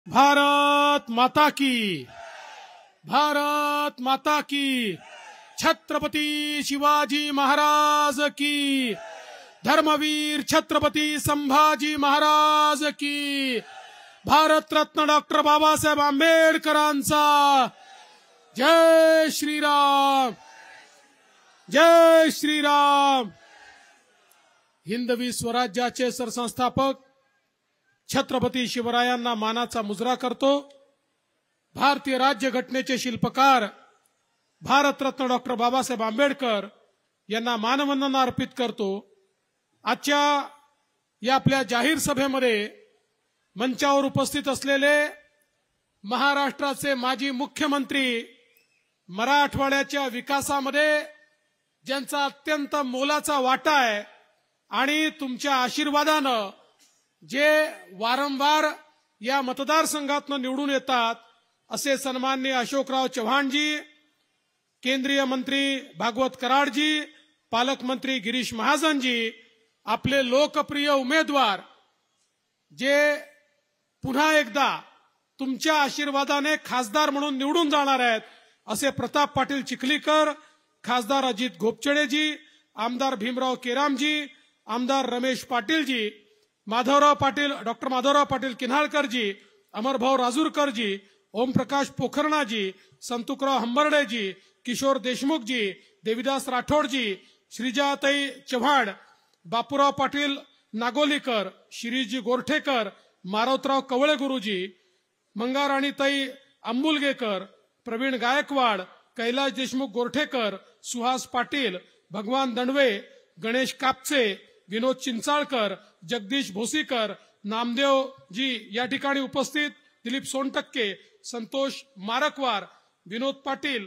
भारत माता की, भारत माता की, छत्रपति शिवाजी महाराज की, धर्मवीर छत्रपति संभाजी महाराज की, भारत रत्न डॉक्टर बाबासाहेब आंबेडकरांचा जय श्रीराम, जय श्रीराम। हिंदवी स्वराज्याचे सरसंस्थापक छत्रपती शिवरायांना मानाचा मुजरा करतो। भारतीय राज्यघटनेचे शिल्पकार भारतरत्न डॉक्टर बाबासाहेब आंबेडकर यांना मानवंदना अर्पित करतो। आजच्या या आपल्या जाहीर सभेमध्ये मंचावर उपस्थित असलेले महाराष्ट्राचे माजी मुख्यमंत्री, मराठवाड्याच्या विकासामध्ये ज्यांचा अत्यंत मोलाचा वाटा आहे आणि तुमच्या आशीर्वादानं जे वारंवार या मतदारसंघातून निवडून येतात असे सन्माननीय अशोकराव चव्हाणजी, केंद्रीय मंत्री भागवत कराडजी, पालकमंत्री गिरीश महाजनजी, आपले लोकप्रिय उमेदवार जे पुन्हा एकदा तुमच्या आशीर्वादाने खासदार म्हणून निवडून जाणार आहेत असे प्रताप पाटील चिखलीकर, खासदार अजित घोपचडेजी, आमदार भीमराव केरामजी, आमदार रमेश पाटीलजी, माधवराव पाटील, डॉक्टर माधवराव पाटील किन्हाळकरजी, अमरभाऊ राजूरकरजी, ओमप्रकाश पोखरणाजी, संतुकराव हंबर्डेजी, किशोर देशमुखजी, देविदास राठोडजी, श्रीजाताई चव्हाण, बापूराव पाटील नागोलीकर, शिरीषजी गोरठेकर, मारोतराव कवळे गुरुजी, मंगाराणीताई अंबुलगेकर, प्रवीण गायकवाड, कैलास देशमुख गोरठेकर, सुहास पाटील, भगवान दंडवे, गणेश कापसे, विनोद चिंचाळकर, जगदीश भोसीकर, नामदेवजी या ठिकाणी उपस्थित, दिलीप सोनटक्के, संतोष मारकवार, विनोद पाटील,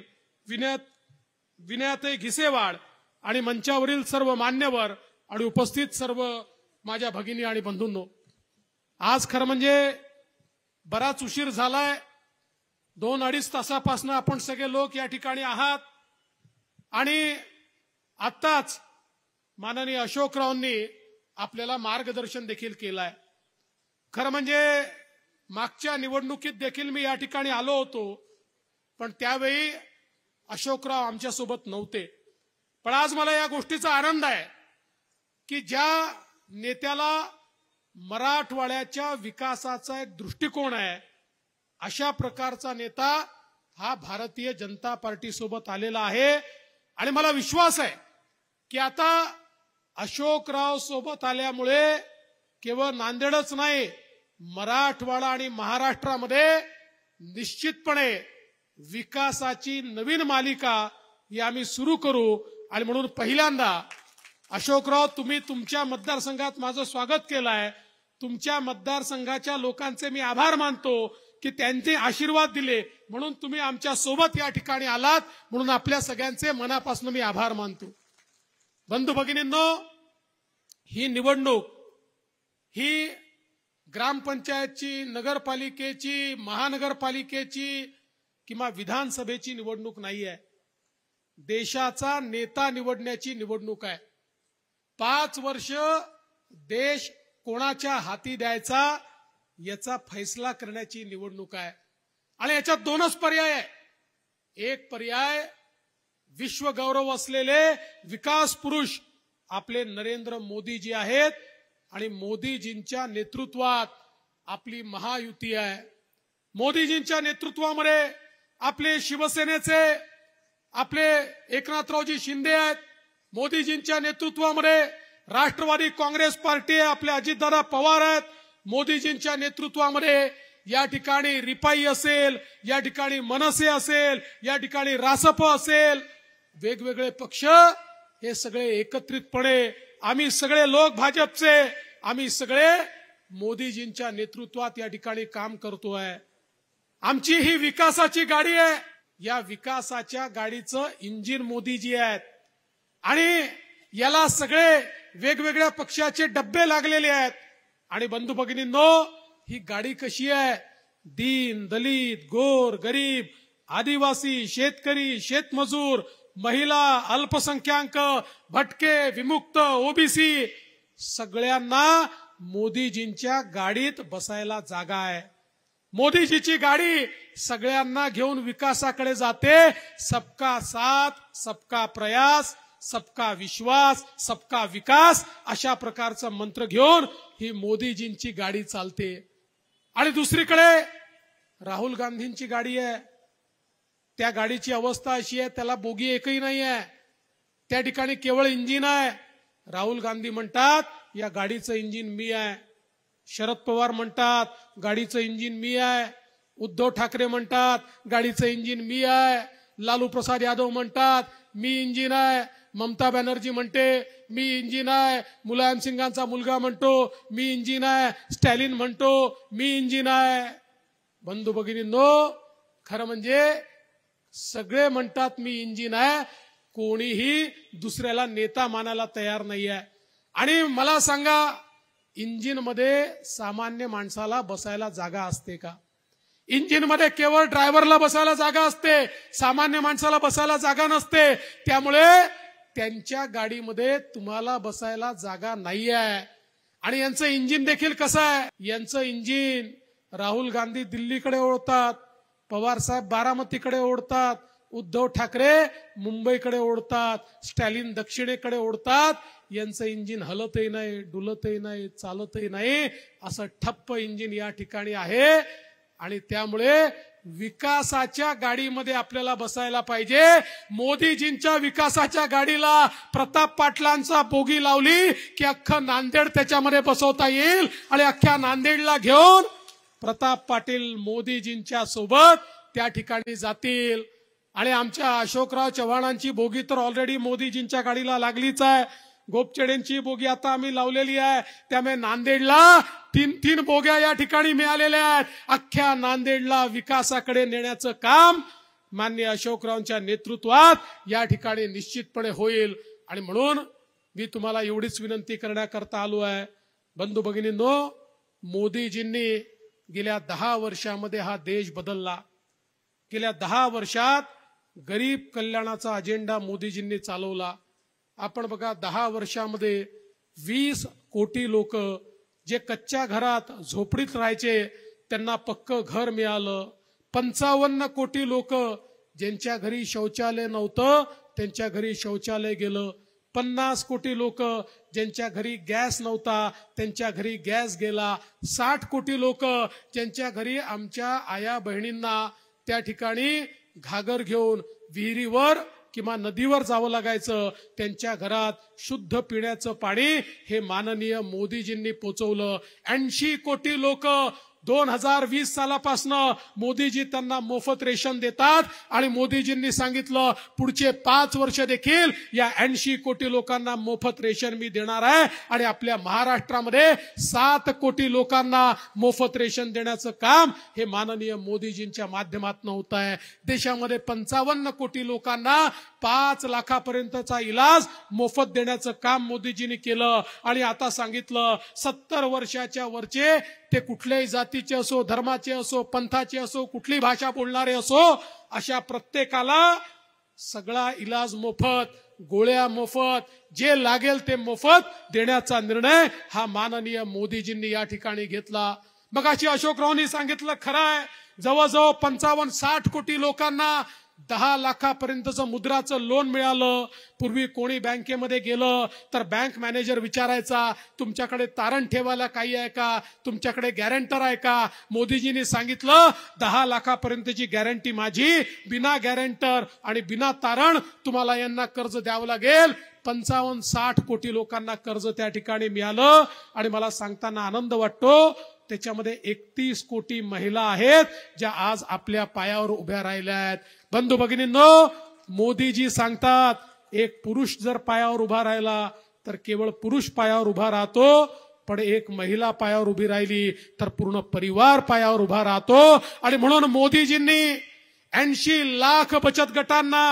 विनयाताई घिसेवाड आणि मंचावरील सर्व मान्यवर आणि उपस्थित सर्व माझ्या भगिनी आणि बंधूंनो, आज खरं म्हणजे बराच उशीर झालाय। 2-2.5 तासापासून आपण सगळे लोक या ठिकाणी आहात आणि आत्ताच माननीय अशोकरावांनी आपल्याला मार्गदर्शन देखील केलंय। खरं म्हणजे मागच्या निवडणुकीत देखील मी या ठिकाणी आलो होतो, पण त्यावेळी अशोकराव आमच्या सोबत नव्हते। पण आज मला या गोष्टीचा आनंद आहे की ज्या नेत्याला मराठवाड्याच्या विकासाचा एक दृष्टिकोन आहे, अशा प्रकारचा नेता हा भारतीय जनता पार्टी सोबत आलेला आहे। आणि मला विश्वास आहे की आता अशोकराव सोबत आल्यामुळे केवळ नांदेडच नाही, मराठवाडा आणि महाराष्ट्रामध्ये निश्चितपणे विकासाची नवीन मालिका ही आम्ही सुरू करू। आणि म्हणून पहिल्यांदा अशोकराव, तुम्ही तुमच्या मतदारसंघात माझं स्वागत केलंय। तुमच्या मतदारसंघाच्या लोकांचे मी आभार मानतो की त्यांचे आशीर्वाद दिले म्हणून तुम्ही आमच्या सोबत या ठिकाणी आलात, म्हणून आपल्या सगळ्यांचे मनापासून मी आभार मानतो। बंधू भगिनींनो, ही निवडणूक ही ग्रामपंचायतची, नगरपालिकेची, महानगरपालिकेची किंवा विधानसभेची निवडणूक नाहीये, देशाचा नेता निवडण्याची निवडणूक आहे। 5 वर्ष देश कोणाच्या हाती द्यायचा याचा फैसला करण्याची निवडणूक आहे। आणि याच्यात 2च पर्याय आहे। एक पर्याय विश्वगौरव असलेले विकास पुरुष आपले नरेंद्र मोदीजी आहेत आणि मोदीजींच्या नेतृत्वात आपली महायुती आहे। मोदीजींच्या नेतृत्वामध्ये आपले शिवसेनेचे आपले एकनाथरावजी शिंदे आहेत। मोदीजींच्या नेतृत्वामध्ये राष्ट्रवादी काँग्रेस पार्टी आहे, आपले अजितदादा पवार आहेत। मोदीजींच्या नेतृत्वामध्ये या ठिकाणी रिपाई असेल, या ठिकाणी मनसे असेल, या ठिकाणी रासप असेल, वेगवेगळे पक्ष हे सगळे एकत्रितपणे आम्ही सगळे लोक भाजपचे, आम्ही सगळे मोदीजींच्या नेतृत्वात या ठिकाणी काम करतोय। आमची ही विकासाची गाडी आहे, या विकासाच्या गाडीचं इंजिन मोदीजी आहेत आणि याला सगळे वेगवेगळ्या पक्षाचे डब्बे लागलेले आहेत। आणि बंधू भगिनींनो, ही गाडी कशी आहे? दीन दलित, गोर गरीब, आदिवासी, शेतकरी, शेतमजूर, महिला, अल्पसंख्याक, भटके, विमुक्त, ओबीसी सगळ्यांना मोदीजींच्या गाडीत बसायला जागा आहे। मोदीजीची गाडी सगळ्यांना घेऊन विकासाकडे जाते. सबका साथ, सबका प्रयास, सबका विश्वास, सबका विकास अशा प्रकारचा मंत्र घेऊन ही मोदीजींची गाडी चालते. आणि दुसरीकडे राहुल गांधींची गाडी आहे. त्या गाडीची अवस्था अशी आहे, त्याला बोगी एकही नाही आहे. त्या ठिकाणी केवळ इंजिन आहे. राहुल गांधी म्हणतात या गाडीचं इंजिन मी आहे. शरद पवार म्हणतात गाडीचं इंजिन मी आहे. उद्धव ठाकरे म्हणतात गाडीचं इंजिन मी आहे. लालू प्रसाद यादव म्हणतात मी इंजिन आहे. ममता बॅनर्जी म्हणते मी इंजिन आहे. मुलायम सिंगांचा मुलगा म्हणतो मी इंजिन आहे. स्टॅलिन म्हणतो मी इंजिन आहे. बंधू भगिनींनो, खरं म्हणजे सगळे म्हणतात मी इंजिन आहे. कोणीही दुसऱ्याला नेता मानायला तयार नाही आहे. आणि मला सांगा, इंजिन मध्ये सामान्य माणसाला बसायला जागा असते का? इंजिन मध्ये केवळ ड्रायव्हरला बसायला जागा असते, सामान्य माणसाला बसायला जागा नसते. त्यामुळे त्यांच्या गाडीमध्ये तुम्हाला बसायला जागा नाही आहे. आणि यांचं इंजिन देखील कसं आहे? यांचं इंजिन राहुल गांधी दिल्लीकडे ओढतात, पवार साहेब बारामतीकडे ओढतात, उद्धव ठाकरे मुंबईकडे ओढतात, स्टॅलिन दक्षिणेकडे ओढतात. यांचं इंजिन हलतही नाही, डुलतही नाही, चालतही नाही, असं ठप्प इंजिन या ठिकाणी आहे. आणि त्यामुळे विकासाच्या गाडीमध्ये आपल्याला बसायला पाहिजे. मोदीजींच्या विकासाच्या गाडीला प्रताप पाटलांचा बोगी लावली की अख्खं नांदेड त्याच्यामध्ये बसवता येईल. आणि अख्ख्या नांदेडला घेऊन प्रताप पाटील मोदीजींच्या सोबत त्या ठिकाणी जातील. आणि आमच्या अशोकराव चव्हाणांची बोगी तर ऑलरेडी मोदीजींच्या गाडीला लागलीच आहे. गोपचेडेंची बोगी आता आम्ही लावलेली आहे. त्यामुळे नांदेडला तीन बोग्या या ठिकाणी मिळालेल्या आहेत. अख्ख्या नांदेडला विकासाकडे नेण्याचं काम माननीय अशोकरावांच्या नेतृत्वात या ठिकाणी निश्चितपणे होईल. आणि म्हणून मी तुम्हाला एवढीच विनंती करण्याकरता आलो आहे. बंधू भगिनींनो, मोदीजींनी गेल्या 10 वर्षामध्ये हा देश बदलला. गेल्या 10 वर्षात गरीब कल्याणाचा अजेंडा मोदीजींनी चालवला. आपण बघा, 10 वर्षामध्ये 20 कोटी लोक जे कच्च्या घरात झोपडीत राहायचे त्यांना पक्क घर मिळालं. 55 कोटी लोक ज्यांच्या घरी शौचालय नव्हतं त्यांच्या घरी शौचालय गेलं. 50 कोटी लोक ज्यांच्या घरी गॅस नव्हता त्यांच्या घरी गॅस गेला. 60 कोटी लोक ज्यांच्या घरी आमच्या आया बहिणींना त्या ठिकाणी घागर घेऊन विहिरीवर किंवा नदीवर जावं लागायचं, त्यांच्या घरात शुद्ध पिण्याचं पाणी हे माननीय मोदीजींनी पोचवलं. 80 कोटी लोक 2020 सालापासून मोदीजी त्यांना मोफत रेशन देतात. आणि मोदीजींनी सांगितलं पुढचे 5 वर्ष देखील या 80 कोटी लोकांना मोफत रेशन मी देणार आहे. आणि आपल्या महाराष्ट्रामध्ये 7 कोटी लोकांना मोफत रेशन देण्याचं काम हे माननीय मोदीजींच्या माध्यमातून होत आहे. देशामध्ये 55 कोटी लोकांना 5 लाखापर्यंतचा इलाज मोफत देण्याचं काम मोदीजींनी केलं. आणि आता सांगितलं 70 वर्षाच्या वरचे ते कुठल्याही जातीचे असो, धर्माचे असो, पंथाचे असो, कुठली भाषा बोलणारे असो, अशा प्रत्येकाला सगळा इलाज मोफत, गोळ्या मोफत, जे लागेल ते मोफत देण्याचा निर्णय हा माननीय मोदीजींनी या ठिकाणी घेतला. मगाशी अशोकरावांनी सांगितलं खरं आहे, जवळजवळ 55-60 कोटी लोकांना 10 लाखापर्यंतचं मुद्राचं लोन मिळालं. पूर्वी कोणी बँकेमध्ये गेलं तर बँक मॅनेजर विचारायचा तुमच्याकडे तारण ठेवायला काही आहे का, तुमच्याकडे गॅरंटर आहे का. मोदीजींनी सांगितलं 10 लाखापर्यंतची गॅरंटी माझी, बिना गॅरंटर आणि बिना तारण तुम्हाला यांना कर्ज द्यावं लागेल. 55-60 कोटी लोकांना कर्ज त्या ठिकाणी मिळालं. आणि मला सांगताना आनंद वाटतो, त्याच्यामध्ये 31 कोटी महिला आहेत ज्या आज आपल्या पायावर उभ्या राहिल्या आहेत. बंधू भगिनींनो, मोदीजी सांगतात एक पुरुष जर पायावर उभा राहिला तर केवळ पुरुष पायावर उभा राहतो, पण एक महिला पायावर उभी राहिली तर पूर्ण परिवार पायावर उभा राहतो. आणि म्हणून मोदीजींनी 80 लाख बचत गटांना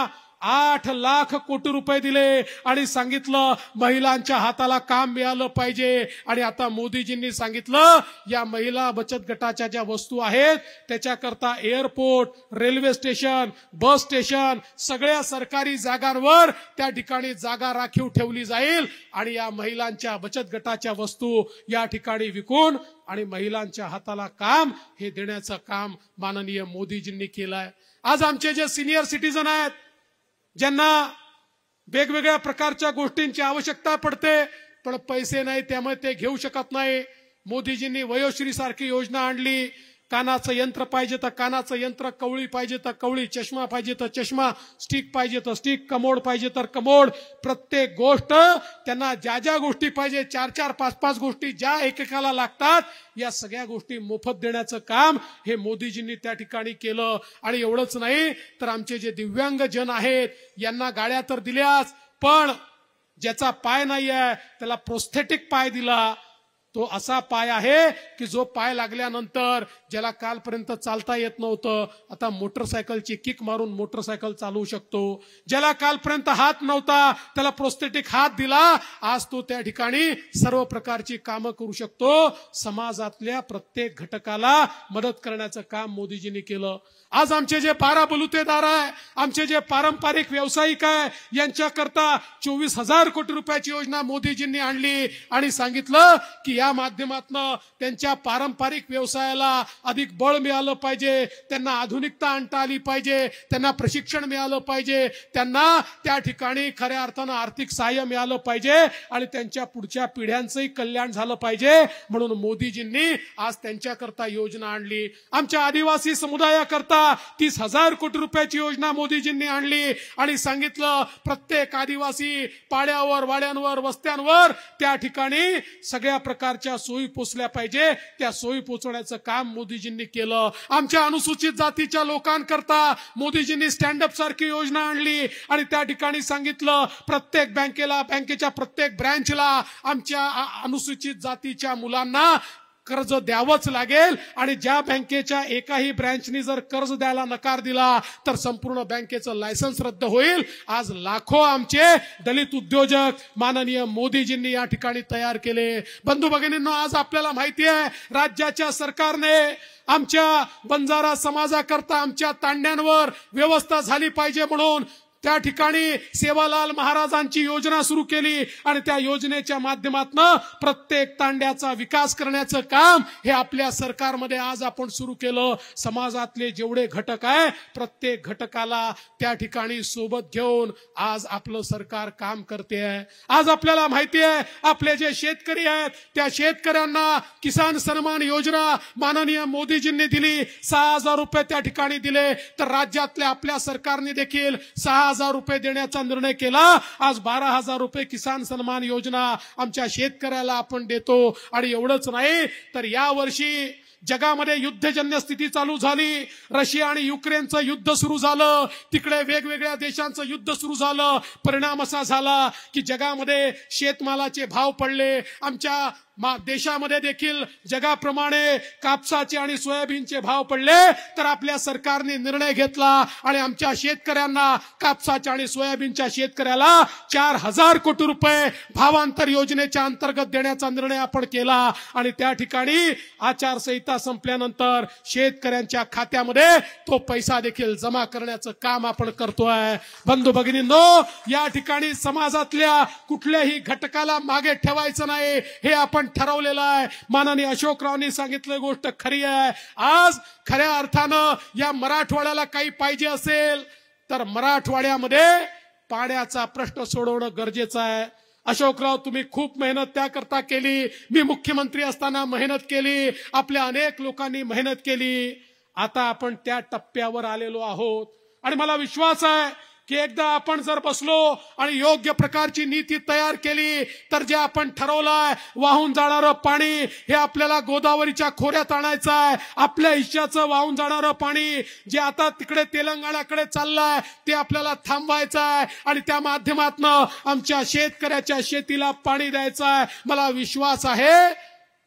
8 लाख कोटी रुपये दिले आणि सांगितलं महिलांच्या हाताला काम मिळालं पाहिजे। आणि आता मोदीजींनी सांगितलं या महिला बचत गटाच्या ज्या वस्तू आहेत त्याच्याकरता airport, railway station, bus station सगळ्या सरकारी जागांवर त्या ठिकाणी जागा राखीव ठेवली जाईल आणि या महिलांच्या बचत गटाच्या वस्तू या ठिकाणी विकून आणि महिलांच्या हाताला काम हे देण्याचं काम माननीय मोदीजींनी केलंय। आज आमचे जे सिनियर सिटीजन आहेत ज्यांना वेगवेगळ्या प्रकारच्या गोष्टींची आवश्यकता पडते पण पैसे नाही त्यामुळे ते घेऊ शकत नाही, मोदीजींनी वयोश्री सारखी योजना आणली। कानाचं यंत्र पाहिजे तर कानाचं यंत्र, कवळी पाहिजे तर कवळी, चष्मा पाहिजे तर चष्मा, स्टिक पाहिजे तर स्टिक, कमोड पाहिजे तर कमोड, प्रत्येक गोष्ट त्यांना ज्या ज्या गोष्टी पाहिजे 4-4, 5-5 गोष्टी ज्या एकेकाला लागतात या सगळ्या गोष्टी मोफत देण्याचं काम हे मोदीजींनी त्या ठिकाणी केलं। आणि एवढंच नाही तर आमचे जे दिव्यांग जन आहेत यांना गाड्या तर दिल्याच पण ज्याचा पाय नाही आहे त्याला प्रोस्थेटिक पाय दिला। तो असा पाय आहे की जो पाय लागल्यानंतर ज्याला कालपर्यंत चालता येत नव्हतं आता मोटरसायकलची किक मारून मोटरसायकल चालवू शकतो, ज्याला कालपर्यंत हात नव्हता त्याला प्रोस्थेटिक हात दिला, आज तो त्या ठिकाणी सर्व प्रकारची कामं करू शकतो। समाजातल्या प्रत्येक घटकाला मदत करण्याचं काम मोदीजींनी केलं। आज आमचे जे 12 बलुतेदार आहे, आमचे जे पारंपरिक व्यावसायिक आहे यांच्याकरता 24,000 कोटी रुपयाची योजना मोदीजींनी आणली आणि सांगितलं की या माध्यमातून त्यांच्या पारंपरिक व्यवसायाला अधिक बळ मिळालं पाहिजे, त्यांना आधुनिकता आणता आली पाहिजे, त्यांना प्रशिक्षण मिळालं पाहिजे, त्यांना त्या ठिकाणी खऱ्या अर्थानं आर्थिक सहाय्य मिळालं पाहिजे आणि त्यांच्या पुढच्या पिढ्यांचंही कल्याण झालं पाहिजे म्हणून मोदीजींनी आज त्यांच्याकरता योजना आणली। आमच्या आदिवासी समुदायाकरता 30,000 कोटी रुपयाची योजना मोदीजींनी आणली आणि सांगितलं प्रत्येक आदिवासी पाड्यावर, वाड्यांवर, वस्त्यांवर त्या ठिकाणी सगळ्या प्रकारच्या सोयी पोचल्या पाहिजे, त्या सोयी पोचवण्याचं काम मोदीजींनी केलं। आमच्या अनुसूचित जातीच्या लोकांकरता मोदीजींनी स्टँड अप सारखी योजना आणली आणि त्या ठिकाणी सांगितलं प्रत्येक बँकेला, बँकेच्या प्रत्येक ब्रँचला आमच्या अनुसूचित जातीच्या मुलांना कर्ज द्यावंच लागेल आणि ज्या बँकेच्या एकाही ब्रँचनी जर कर्ज द्यायला नकार दिला तर संपूर्ण बँकेचं लायसन्स रद्द होईल। आज लाखो आमचे दलित उद्योजक माननीय मोदीजींनी या ठिकाणी तयार केले। बंधू भगिनींनो, आज आपल्याला माहिती आहे राज्याच्या सरकारने आमच्या बंजारा समाजाकरता आमच्या तांड्यांवर व्यवस्था झाली पाहिजे म्हणून त्या ठिकाणी सेवालाल महाराजांची योजना सुरू केली आणि त्या योजनेच्या माध्यमातून प्रत्येक तांड्याचा विकास करण्याचं काम हे आपल्या सरकारमध्ये आज आपण सुरू केलं। समाजातले जेवढे घटक आहे प्रत्येक घटकाला त्या ठिकाणी सोबत घेऊन आज आपलं सरकार काम करते आहे। आज आपल्याला माहिती आहे आपले जे शेतकरी आहेत त्या शेतकऱ्यांना किसान सन्मान योजना माननीय मोदीजींनी दिली, 6,000 रुपये त्या ठिकाणी दिले, तर राज्यातल्या आपल्या सरकारने देखील 6,000 रुपये देण्याचा निर्णय केला। आज 12,000 रुपये किसान सन्मान योजना आमच्या शेतकऱ्याला आपण देतो। आणि एवढंच नाही तर या वर्षी जगामध्ये युद्धजन्य स्थिती चालू झाली, रशिया आणि युक्रेनचं युद्ध सुरू झालं, तिकडे वेगवेगळ्या देशांचं युद्ध सुरू झालं, परिणाम असा झाला की जगामध्ये शेतमालाचे भाव पडले, आमच्या देशामध्ये देखील जगाप्रमाणे कापसाचे आणि सोयाबीनचे भाव पडले, तर आपल्या सरकारने निर्णय घेतला आणि आमच्या शेतकऱ्यांना कापसाच्या आणि सोयाबीनच्या शेतकऱ्याला 4,000 कोटी रुपये भावांतर योजनेच्या अंतर्गत देण्याचा निर्णय आपण केला आणि त्या ठिकाणी आचारसंहिता संपल्यानंतर शेतकऱ्यांच्या खात्यामध्ये तो पैसा देखील जमा करण्याचं काम आपण करतोय। बंधू भगिनींनो, या ठिकाणी समाजातल्या कुठल्याही घटकाला मागे ठेवायचं नाही हे आपण ठरवलेलं आहे। माननीय अशोकरावांनी सांगितलं गोष्ट खरी आहे। आज खऱ्या अर्थानं या मराठवाड्याला काही पाहिजे असेल तर मराठवाड्यामध्ये पाण्याचा प्रश्न सोडवणं गरजेचं आहे। अशोकराव, तुम्ही खूप मेहनत त्याकरता केली, मी मुख्यमंत्री असताना मेहनत केली, आपल्या अनेक लोकांनी मेहनत केली, आता आपण त्या टप्प्यावर आलेलो आहोत आणि मला विश्वास आहे की एकदा आपण जर बसलो आणि योग्य प्रकारची नीती तयार केली तर जे आपण ठरवलंय वाहून जाणारं पाणी हे आपल्याला गोदावरीच्या खोऱ्यात आणायचं आहे। आपल्या हिश्श्याचं वाहून जाणारं पाणी जे आता तिकडे तेलंगणाकडे चाललंय ते आपल्याला थांबवायचं आहे आणि त्या माध्यमातून आमच्या शेतकऱ्याच्या शेतीला पाणी द्यायचं आहे। मला विश्वास आहे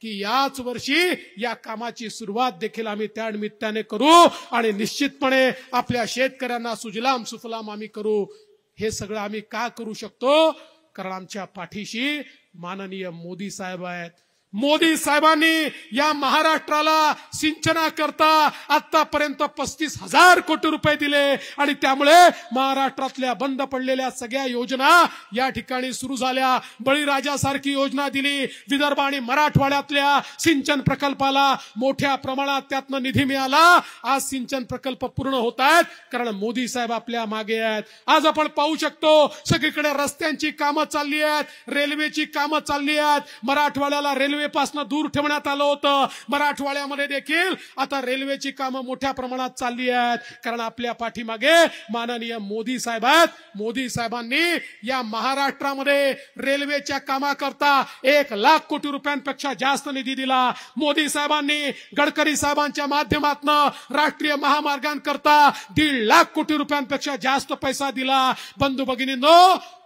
की याच वर्षी या कामाची सुरुवात देखील आम्ही त्या निमित्ताने करू आणि निश्चितपणे आपल्या शेतकऱ्यांना सुजलाम सुफलाम आम्ही करू। हे सगळं आम्ही का करू शकतो? कारण आमच्या पाठीशी माननीय मोदी साहेब आहेत। मोदी साहेबांनी या महाराष्ट्राला सिंचनाकरता आतापर्यंत 35,000 कोटी रुपये दिले आणि त्यामुळे महाराष्ट्रातल्या बंद पडलेल्या सगळ्या योजना या ठिकाणी सुरू झाल्या। बळीराजासारखी योजना दिली। विदर्भ आणि मराठवाड्यातल्या सिंचन प्रकल्पाला मोठ्या प्रमाणात त्यातनं निधी मिळाला। आज सिंचन प्रकल्प पूर्ण होत आहेत कारण मोदी साहेब आपल्या मागे आहेत। आज आपण पाहू शकतो सगळीकडे रस्त्यांची कामं चालली आहेत, रेल्वेची कामं चालली आहेत। मराठवाड्याला रेल्वे पासून दूर ठेवण्यात आलं होतं। मराठवाड्यामध्ये देखील आता रेल्वेची कामं मोठ्या प्रमाणात चालली आहेत कारण आपल्या पाठीमागे माननीय मोदी साहेब आहेत। मोदी साहेबांनी या महाराष्ट्रामध्ये रेल्वेच्या कामाकरता 1,00,000 कोटी रुपयांपेक्षा जास्त निधी दिला। मोदी साहेबांनी गडकरी साहेबांच्या माध्यमातून राष्ट्रीय महामार्गांकरता 1,50,000 कोटी रुपयांपेक्षा जास्त पैसा दिला। बंधू भगिनींनो,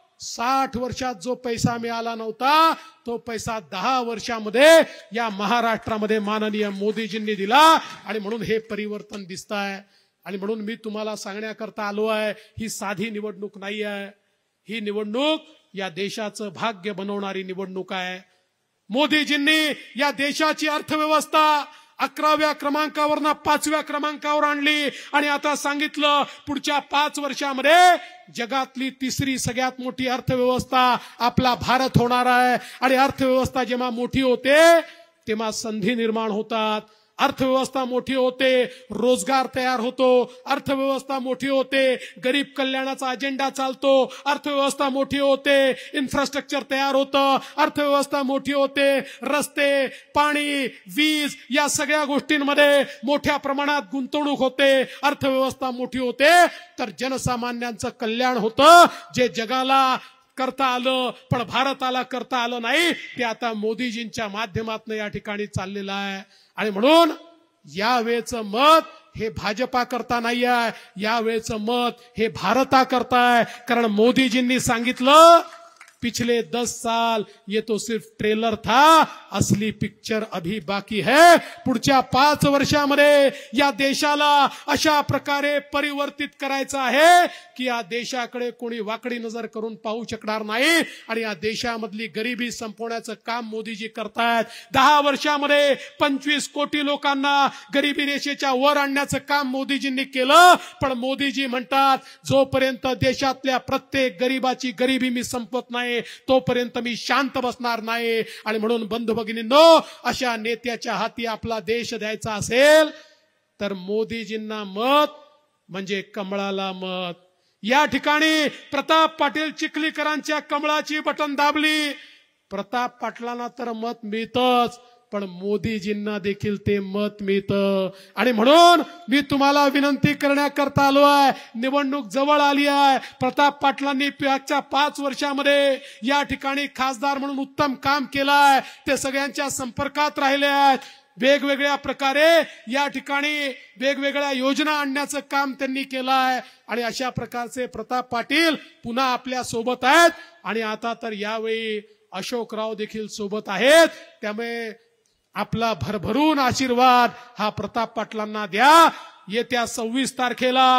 60 वर्षात जो पैसा मिळाला नव्हता तो पैसा 10 वर्षामध्ये या महाराष्ट्रामध्ये माननीय मोदीजींनी दिला आणि म्हणून हे परिवर्तन दिसतंय। आणि म्हणून मी तुम्हाला सांगण्याकरता आलो आहे, ही साधी निवडणूक नाही आहे। ही निवडणूक या देशाचं भाग्य बनवणारी निवडणूक आहे। मोदीजींनी या देशाची अर्थव्यवस्था 11व्या क्रमांकावरनं 5व्या क्रमांकावर आणली आणि आता सांगितलं पुढच्या 5 वर्षामध्ये जगातली 3री सगळ्यात मोठी अर्थव्यवस्था आपला भारत होणार आहे। आणि अर्थव्यवस्था जेव्हा मोठी होते तेव्हा संधी निर्माण होतात। अर्थव्यवस्था मोठी होते, रोजगार तयार होतो। अर्थव्यवस्था मोठी होते, गरीब कल्याणाचा अजेंडा चालतो। अर्थव्यवस्था मोठी होते, इन्फ्रास्ट्रक्चर तयार होतं। अर्थव्यवस्था मोठी होते, रस्ते, पाणी, वीज या सगळ्या गोष्टींमध्ये मोठ्या प्रमाणात गुंतवणूक होते। अर्थव्यवस्था मोठी होते तर जनसामान्यांचं कल्याण होतं, जे जगाला करता आलं पण भारताला करता आलं नाही, ते आता मोदीजींच्या माध्यमातून या ठिकाणी चाललेलं आहे। आणि म्हणून यावेळेचं मत हे भाजपा करता नाही आहे, यावेळेचं मत हे भारता करता आहे। कारण मोदीजींनी सांगितलं पिछले 10 साल ये तो सिर्फ ट्रेलर था, असली पिक्चर अभी बाकी है। पुढच्या 5 वर्षामध्ये या देशाला अशा प्रकारे परिवर्तित करायचं आहे की या देशाकडे कोणी वाकडी नजर करून पाहू शकणार नाही आणि या देशामधली गरिबी संपवण्याचं काम मोदीजी करतायत। 10 वर्षामध्ये 25 कोटी लोकांना गरिबी रेषेच्या वर आणण्याचं काम मोदीजींनी केलं। पण मोदीजी म्हणतात जोपर्यंत देशातल्या प्रत्येक गरिबाची गरिबी मी संपवत नाही तोपर्यंत मी शांत बसणार नाही। आणि म्हणून बंधू भगिनींनो, अशा नेत्याच्या हाती आपला देश द्यायचा असेल तर मोदीजींना मत म्हणजे कमळाला मत। या ठिकाणी प्रताप पाटील चिखलीकरांच्या कमळाची बटन दाबली। प्रताप पाटलांना तर मत मिळतच पण मोदीजींना देखील ते मत मिळतं। आणि म्हणून मी तुम्हाला विनंती करण्याकरता आलो आहे, निवडणूक जवळ आली आहे। प्रताप पाटलांनी मागच्या 5 वर्षामध्ये या ठिकाणी खासदार म्हणून उत्तम काम केलं आहे। ते सगळ्यांच्या संपर्कात राहिले आहेत। वेगवेगळ्या प्रकारे या ठिकाणी वेगवेगळ्या योजना आणण्याचं काम त्यांनी केलं आहे आणि अशा प्रकारचे प्रताप पाटील पुन्हा आपल्या सोबत आहेत। आणि आता तर यावेळी अशोकराव देखील सोबत आहेत। त्यामुळे आपला भरभरून आशीर्वाद हा प्रताप पाटलांना द्या। येत्या 26 तारखेला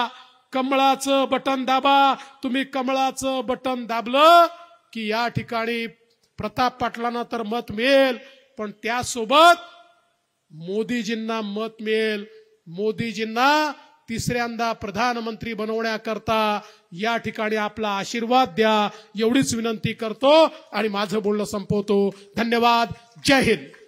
कमळाचं बटन दाबा। तुम्ही कमळाचं बटन दाबलं की या ठिकाणी प्रताप पाटलांना तर मत मिळेल पण त्यासोबत मोदीजींना मत मिळेल। मोदीजींना 3ऱ्यांदा प्रधानमंत्री बनवण्याकरता या ठिकाणी आपला आशीर्वाद द्या एवढीच विनंती करतो आणि माझं बोलणं संपवतो। धन्यवाद। जय हिंद।